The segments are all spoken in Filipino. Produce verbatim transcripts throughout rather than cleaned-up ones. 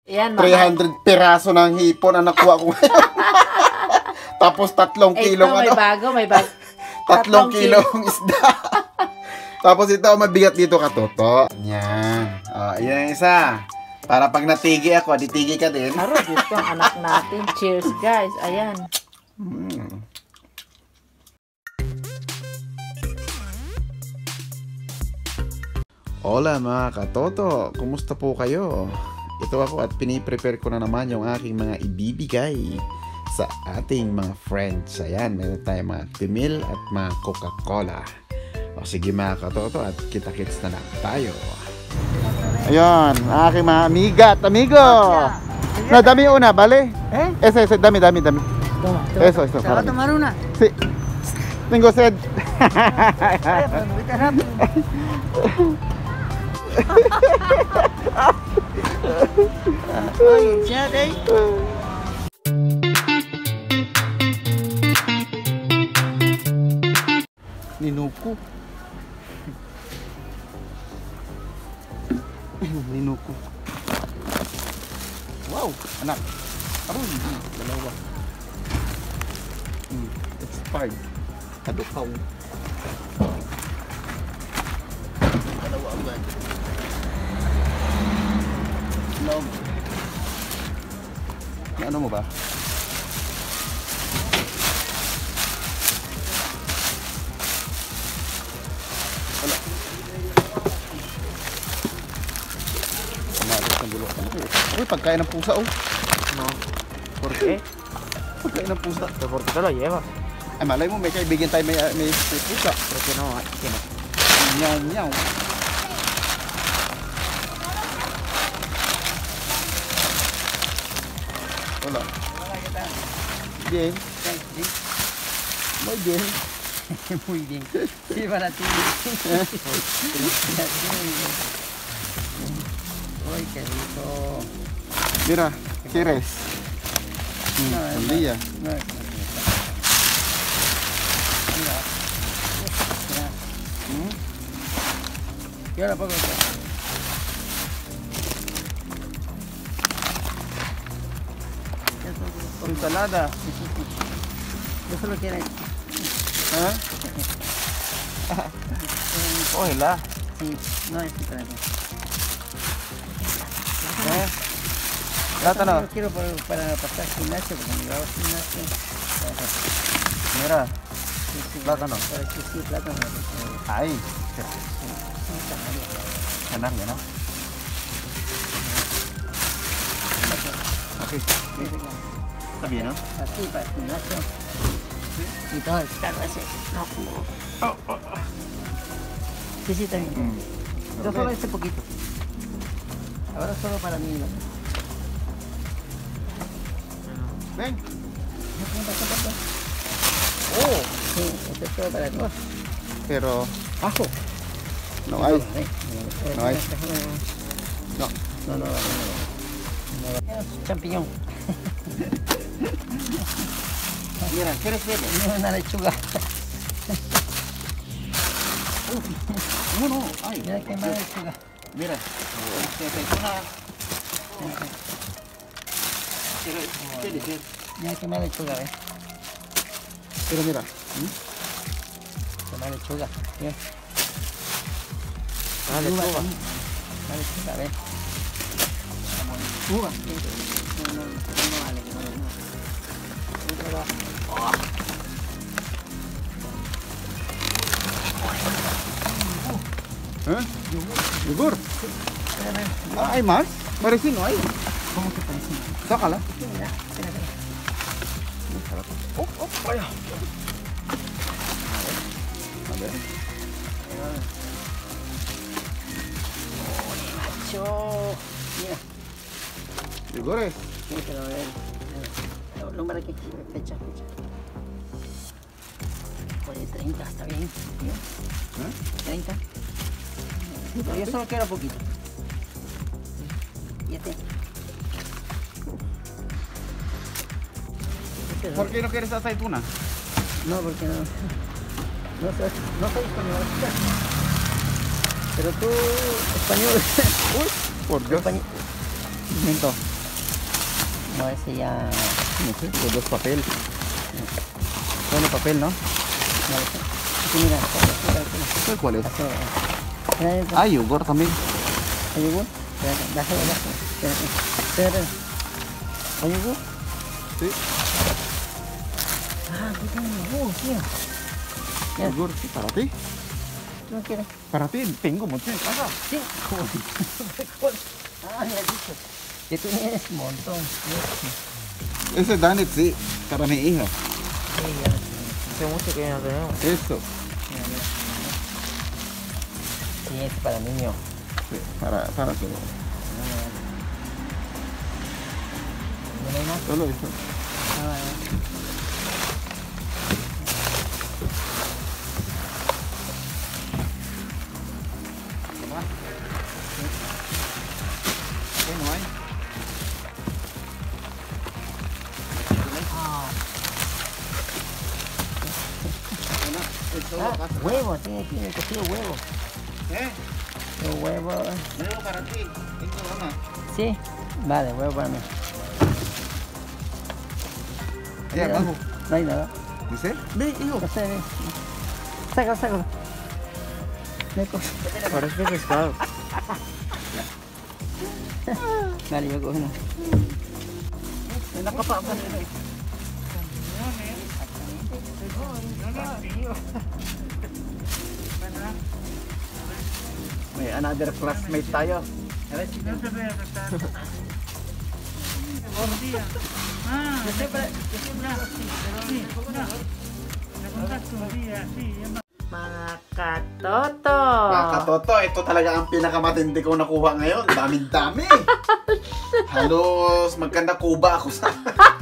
Yan, three hundred piraso ng hipon ang nakuha ko ngayon. Tapos tatlong Ito, kilong may ano. bago, may bago. Tatlong kilong isda. Tapos ito, mabigat dito ka, Toto. Yan. O, yan yung isa. Para pag natigi ako, ditigi ka din. Aro, gusto ang anak natin. Cheers, guys. Ayan. Hmm. Hola mga katoto, kumusta po kayo? Ito ako at piniprepare ko na naman yung aking mga ibibigay sa ating mga friends. Ayan, meron tayong mga Pimil at mga Coca-Cola. O sige mga katoto, at kita-kits na lang tayo. Ayun, aking mga amiga at amigo. Na dami una, bale? Eh? Eso, eso, dami, dami, dami. Eso, eso. Te va a tomar una. Sí. Tengo sed. Oye, enséñate ahí. Ninuku. Ninuku. Wow, anak. Aroy, dalawa. Hmm, expired. Kadukaw. Dalawa agad. Log. Ano mo ba? Wala. Umagas ng bulok. Uy, pagkain ng pusa, oh. No. ¿Por qué? Pagkain ng pusa. ¿Pero por qué te lo llevas? Ay, malay mo, may kaibigan tayo may, may, may pusa. ¿Por qué no? ¿Qué no? Nyaw, nyaw. Hola. Bien. Muy bien. Muy bien. Sí, para ti. Uy, qué rico. Mira, ¿qué quieres? Mm, No, sandía. No, no, Mm. y ahora pongo esto. Ensalada. Yo solo quiero esto. ¿Ah? Cógela. Sí, no es para mí. ¿Eh? Plátano. Yo quiero para, para pasar al gimnasio, porque me hago gimnasio. Mira. Sí, sí, Plátano. para que sí, plátano. Ahí. Sí, Enak ya, ¿no? Ok. Está bien, ¿no? así para el gimnasio. Y todo el carro ese. No. Sí, sí, está bien. Mm. Yo solo este poquito. Ahora solo para mí. ¿No? Ven. Oh. Sí, esto es todo para ti. Pero Ajo. no hay. No hay. No. No, no, no. no, no. Champiñón. Mira, ¿quieres ver? No, una lechuga. No, no, ay. Mira qué más lechuga. Mira. Este, aceituna. ¿Quieres ver? Mira qué más lechuga, ¿ves? Pero mira. Qué más lechuga. ¿Ves? Ah, lechuga. Más lechuga, ¿ves? Uva. No, no, no vale, no vale. No va. ¿Eh? ¿Yogur? Ah, ¿hay más? Parece no hay. ¿Cómo que parece? Sácala. Mira, espera, espera. Oh, oh, vaya. A ver. Macho. Mira. ¿Yogures? Sí, pero a ver. El número aquí, fecha, fecha. Oye, treinta, está bien. ¿Bien? ¿Eh? treinta. Pero yo solo quiero poquito. ¿Y este? Este ¿Por qué no quieres aceituna? no, porque no. No soy, no soy español. Pero tú, español. Uy, por Dios. Español. Minto. No, ese ya. No sé, los dos papel. Solo papel, ¿no? No lo sé. Aquí mira, mira, mira. ¿Este cuál es? Hace- mira esto. Ah, yogur también. ¿Hay yogur? Espérate, dáselo, dáselo. Espérate, espérate. ¿Hay yogur? Sí. Ah, aquí tiene yogur, tío. Ya. Yogur, sí, para ti. ¿Tú no quieres? Para ti, tengo mucho en casa. Sí. Ah, me has dicho. Que tú tienes un montón. Sí, Ese Danet, sí, para mi hija. ya. Hace mucho que no tenemos. Eso. Sí, es para niño. Sí, para, para todo. ¿No hay más? Solo eso. Ah, vale. ¿Qué no hay? Ah, huevo, tiene aquí el cocido huevo. ¿Eh? Los huevos. Nuevo para ti. Tengo una. Sí. Vale, huevo para mí. Ya, Mira, vamos. no hay nada. ¿Dice? Ve, hijo. No sé, ve. Sácalo, sácalo. No hay cosa. Parece pescado. Vale, yo cojo uno. May another classmate tayo. Mga katoto. Mga katoto, ito talaga ang pinakamatindi kong nakuha ngayon. Daming-dami. Halos magkanda kuba ako sa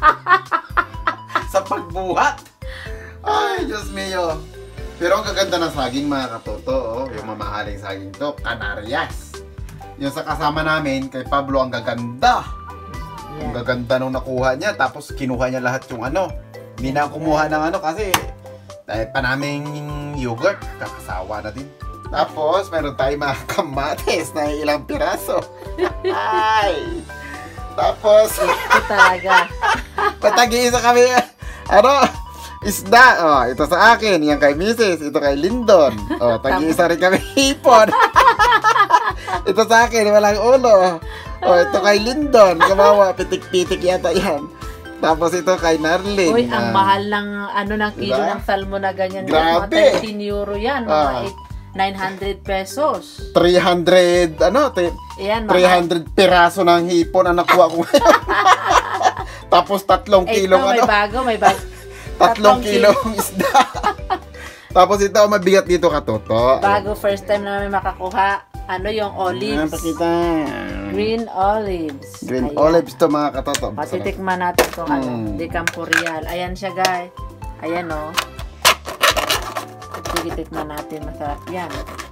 sa pagbuhat. Ay, Diyos mio. Pero ang gaganda ng saging, mga katoto, oh, yung mamahaling saging to, Canarias. Yung sa kasama namin, kay Pablo, ang gaganda. Ang Yan. gaganda nung nakuha niya, tapos kinuha niya lahat yung ano. Hindi na kumuha ng ano kasi dahil pa naming yogurt, kakasawa na din. Tapos, meron tayong mga kamates na ilang piraso. Ay! Tapos, Ito talaga. patag-iisa kami, ano, isda. Oh, ito sa akin, yan kay Missus Ito kay Lindon. Oh, tag-iisa rin kami hipon. Ito sa akin, walang ulo. Oh, ito kay Lindon. Kawawa, pitik-pitik yata yan. Tapos ito kay Narlin. Uy, ang Ah, mahal ng ano ng kilo Diba? ng salmon na ganyan. Grabe. Mga thirteen euro yan. Mga Ah. eight- nine hundred pesos. three hundred, ano, te- Ayan, mahal. three hundred piraso ng hipon ang nakuha ko ngayon. Tapos tatlong Ito, kilong may ano, bago, may bago. tatlong kilong isda. Tapos ito, mabigat dito katoto. Bago, first time namin makakuha. Ano yung Ayan, olives? pakita. Green olives. Green Ayan. olives to mga katoto. Matitikman natin kung ano. Mm. Decamporial. Ayan siya, guys. Ayan, oh. Sige, tikman natin. Masarap yan.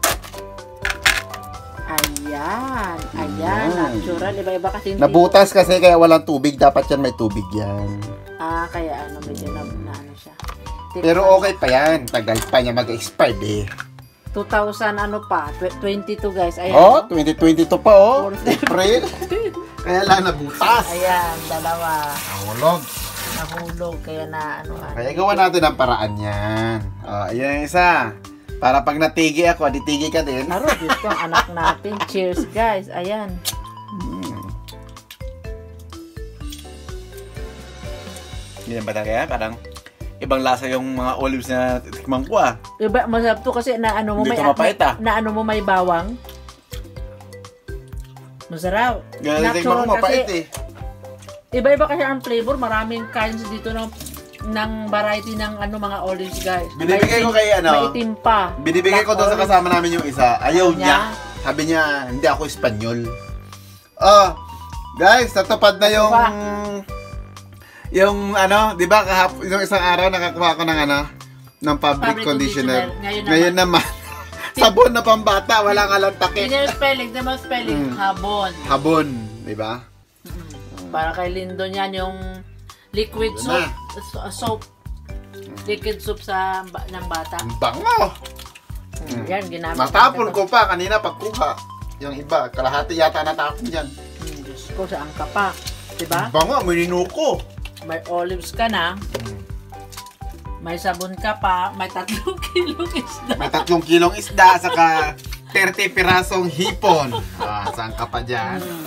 Ayan. Ayan. Ayan. Natural. Iba-iba kasi yung Nabutas kasi kaya walang tubig. Dapat yan may tubig yan. Ah, kaya ano, medyo na, na ano siya. Tikman. Pero okay pa yan. Tagal pa niya mag-expire eh. two thousand ano pa, tw- twenty-two guys. Ayan. Oh, twenty twenty-two pa oh. Fourth. April. Kaya lang nabutas. Ayan, dalawa. Nahulog. Nahulog, kaya na ano. ano. Kaya gawa natin ang paraan yan. Oh, ayan yung isa. Para pag natigi ako, ditigi ka din. Aro, Diyos ko, ang anak natin. Cheers guys. Ayan. Hmm. Ganyan ba talaga? Parang ibang lasa yung mga olives na tikman ko ah. Iba, masarap to kasi na ano mo Hindi may, to mapait, ah. na ano mo may bawang. Masarap. Ganyan tikman ko mapait eh. Iba-iba kasi ang flavor. Maraming kinds dito ng ng variety ng ano mga olives guys. Binibigay ko kay ano, May itim pa. Binibigay ko doon sa Black kasama namin yung isa. Ayaw Ayaw niya. niya. Sabi niya, hindi ako Espanyol. Oh, guys, natupad na yung Ano ba? yung ano, 'di ba kahap yung isang araw nakakuha ko ng ano ng fabric, Fabric conditioner. conditioner. Ngayon Ngayon naman, sabon na pambata, wala nga lang olives. takip. Hindi na spelling, di ba spelling? Mm. Habon. Habon, 'di ba? Para kay Lindon yan yung liquid Ito soap. na. uh, soap. Liquid soap sa ba- ng bata. Ang bango. Mm. Yan, ginamit. Matapon ko pa kanina pagkuha. Yung iba, kalahati yata natapon diyan. Hmm, Diyos ko, saan ka pa? Diba? Bango, may ninuko. May olives ka na. May sabon ka pa. May tatlong kilong isda. May tatlong kilong isda, saka thirty pirasong hipon. Ah, saan ka pa dyan? Hmm.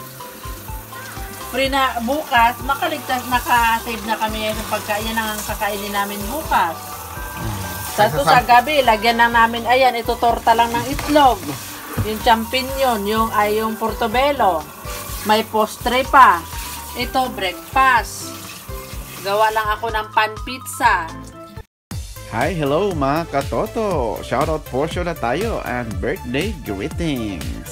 Free na bukas, makaligtas, naka-save na kami ngayon ng pagkain. Yan ang kakainin namin bukas. Tapos sa gabi, lagyan na namin, ayan, ito torta lang ng itlog. Yung champignon, yung, ay, yung portobello. May postre pa. Ito, breakfast. Gawa lang ako ng pan pizza. Hi, hello mga katoto! Shoutout portion na tayo and birthday greetings!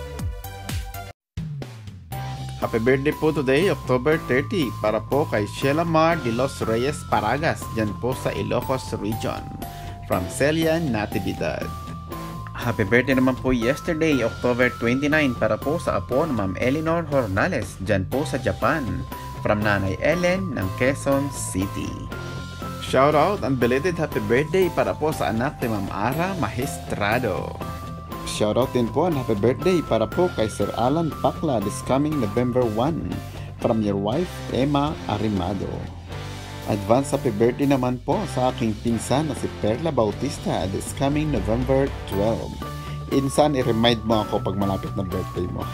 Happy birthday po today, October thirtieth, para po kay Sheila Mar de los Reyes Paragas, dyan po sa Ilocos Region, from Celia Natividad. Happy birthday naman po yesterday, October twenty-ninth, para po sa apo ng Ma'am Eleanor Hornales, dyan po sa Japan, from Nanay Ellen ng Quezon City. Shoutout and belated happy birthday para po sa anak ni Ma'am Ara Magistrado. Shoutout din po and happy birthday para po kay Sir Alan Pakla this coming November first from your wife Emma Arimado. Advance happy birthday naman po sa aking pinsan na si Perla Bautista this coming November twelfth. Insan, i-remind mo ako pag malapit na birthday mo.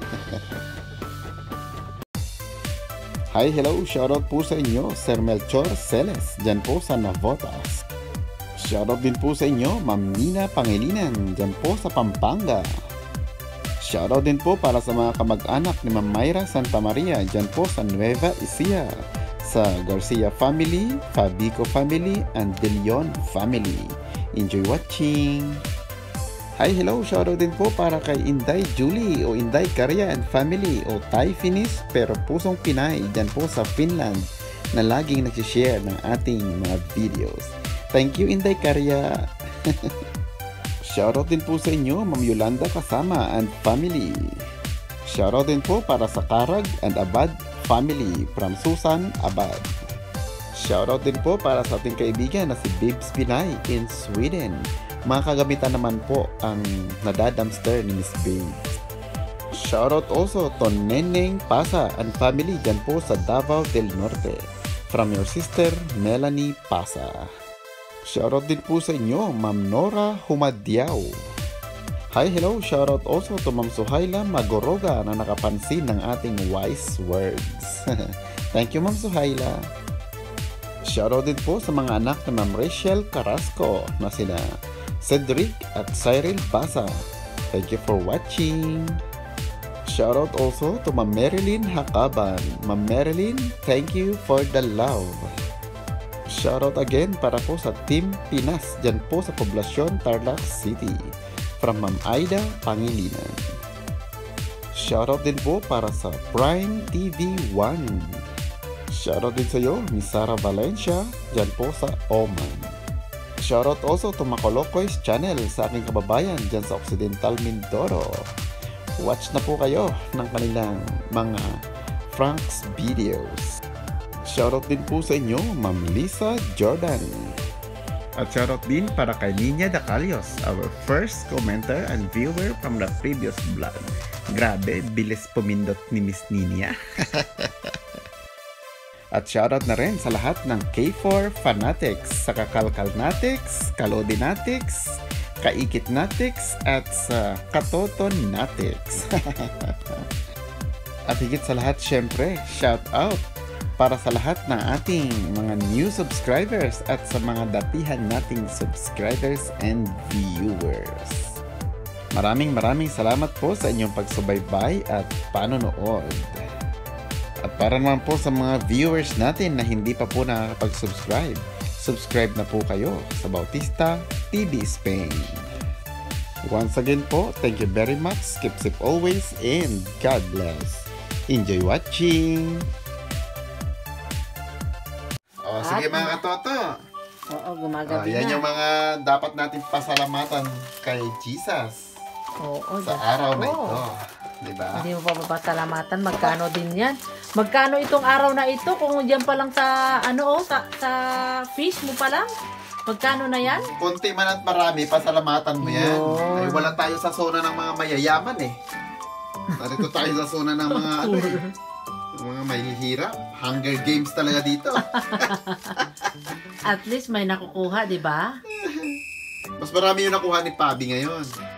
Hi, hello, shoutout po sa inyo, Sir Melchor Celes, dyan po sa Navotas. Shoutout din po sa inyo, Ma'am Nina Pangilinan, dyan po sa Pampanga. Shoutout din po para sa mga kamag-anak ni Ma'am Myra Santa Maria, dyan po sa Nueva Ecija, sa Garcia family, Fabico family, and De Leon family. Enjoy watching! Hi, hello, shoutout din po para kay Inday Julie o Inday Karya and family o Thai Finish pero pusong Pinay dyan po sa Finland na laging nagsishare ng ating mga videos. Thank you, Inday Karya! Shoutout din po sa inyo, Ma'am Yolanda Kasama and family. Shoutout din po para sa Karag and Abad family from Susan Abad. Shoutout din po para sa ating kaibigan na si Bibs Pinay in Sweden. Mga kagamitan naman po ang nadadamster ni Miss Babes. Shoutout also to Neneng Pasa and family dyan po sa Davao del Norte from your sister Melanie Pasa. Shoutout din po sa inyo, Ma'am Nora Humadiao. Hi, hello, shoutout also to Ma'am Suhaila Magoroga na nakapansin ng ating wise words. Thank you, Ma'am Suhaila. Shoutout din po sa mga anak ni Ma'am Rachel Carrasco na sina Cedric at Cyril Basa. Thank you for watching. Shoutout also to Ma'am Marilyn Hakaban. Ma'am Marilyn, thank you for the love. Shoutout again para po sa Team Pinas dyan po sa Poblacion Tarlac City from Ma'am Aida Pangilinan. Shoutout din po para sa Prime T V one. Shoutout din sa iyo, Miss Sara Valencia dyan po sa Oman. Shoutout also to Makolokoy's channel sa aking kababayan dyan sa Occidental Mindoro. Watch na po kayo ng kanilang mga Frank's videos. Shoutout din po sa inyo, Ma'am Lisa Jordan. At shoutout din para kay Ninya Dacalios, our first commenter and viewer from the previous vlog. Grabe, bilis pumindot ni Miss Ninya. At shoutout na rin sa lahat ng K four Fanatics, sa Kakalkalnatics, Kalodinatics, Kaikitnatics, at sa Katotonatics. At higit sa lahat, syempre, shoutout para sa lahat ng ating mga new subscribers at sa mga datihan nating subscribers and viewers. Maraming maraming salamat po sa inyong pagsubaybay at panonood. At para naman po sa mga viewers natin na hindi pa po nakakapag-subscribe, subscribe na po kayo sa Bautista T V Spain. Once again po, thank you very much, keep safe always, and God bless. Enjoy watching! O, sige mga katoto! Oo, O, gumagabi yan na. yung mga dapat natin pasalamatan kay Jesus Oo, sa Diyos araw na ko. ito. Diba? Hindi mo pa papasalamatan. Magkano din yan? Magkano itong araw na ito? Kung dyan pa lang sa, ano oh, sa, sa fish mo pa lang? Magkano na yan? Kunti man at marami, pasalamatan mo yan. Yun. Ay, wala tayo sa zona ng mga mayayaman eh. Narito tayo sa zona ng mga ano eh. Mga mahihirap. Hunger Games talaga dito. At least may nakukuha, di ba? Mas marami yung nakuha ni Pabi ngayon.